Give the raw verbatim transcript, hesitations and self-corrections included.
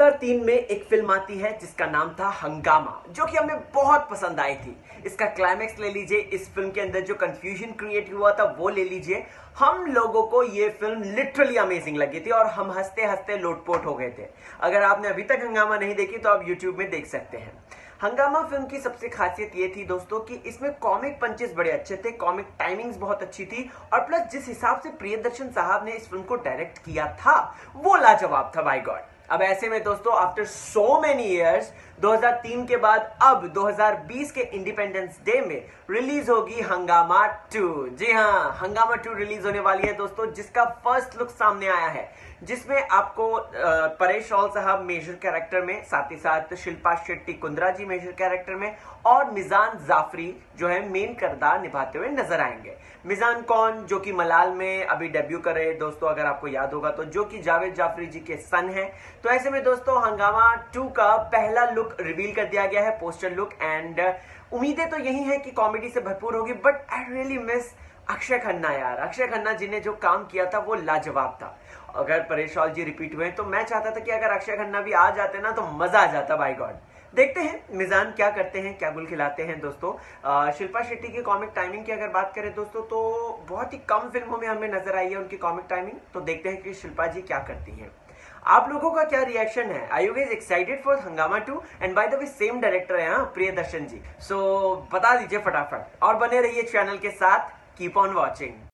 हज़ार तीन में एक फिल्म आती है जिसका नाम था हंगामा, जो कि हमें बहुत पसंद आई थी। इसका क्लाइमेक्स ले लीजिए, इस फिल्म के अंदर जो कंफ्यूजन क्रिएट हुआ था वो ले लीजिए। हम लोगों को ये फिल्म लिटरली अमेजिंग लगी थी और हम हंसते हंसते लोटपोट हो गए थे। अगर आपने अभी तक हंगामा नहीं देखी तो आप यूट्यूब में देख सकते हैं। हंगामा फिल्म की सबसे खासियत ये थी दोस्तों कि इसमें कॉमिक पंचेस बड़े अच्छे थे, कॉमिक टाइमिंग्स बहुत अच्छी थी और प्लस जिस हिसाब से प्रियदर्शन साहब ने इस फिल्म को डायरेक्ट किया था वो लाजवाब था। बाय गॉड, अब ऐसे में दोस्तों आफ्टर सो मेनी इयर्स दो हज़ार तीन के बाद अब दो हज़ार बीस के इंडिपेंडेंस डे में रिलीज होगी हंगामा टू। जी हाँ, हंगामा टू रिलीज होने वाली है दोस्तों, जिसका फर्स्ट लुक सामने आया है, जिसमें आपको परेश रावल साहब मेजर कैरेक्टर में, साथ ही साथ शिल्पा शेट्टी कुंद्रा जी मेजर कैरेक्टर में और मिजान जाफरी जो है मेन किरदार निभाते हुए नजर आएंगे। मिजान कौन, जो कि मलाल में अभी डेब्यू कर रहे दोस्तों, अगर आपको याद होगा तो, जो कि जावेद जाफरी जी के सन है। तो ऐसे में दोस्तों हंगामा टू का पहला लुक रिवील कर दिया गया है, पोस्टर लुक, एंड उम्मीदें तो यही है कि कॉमेडी से भरपूर होगी। But I really miss Akshaye Khanna यार, अक्षय खन्ना जी ने जो काम किया था वो लाजवाब था। अगर परेश रावल जी रिपीट हुए तो मैं चाहता था कि अगर अक्षय खन्ना भी आ जाते ना तो मजा आ जाता। बाय गॉड, देखते हैं मिजान क्या करते हैं, क्या गुल खिलाते हैं दोस्तों। आ, शिल्पा शेट्टी की कॉमिक टाइमिंग की अगर बात करें दोस्तों तो बहुत ही कम फिल्मों में हमें नजर आई है उनकी कॉमिक टाइमिंग। तो देखते हैं कि शिल्पा जी क्या करती हैं। आप लोगों का क्या रिएक्शन है? Are you guys excited for Hungama two? And by the way same director है हाँ, प्रियदर्शन जी। सो बता दीजिए फटाफट और बने रहिए चैनल के साथ। Keep on watching.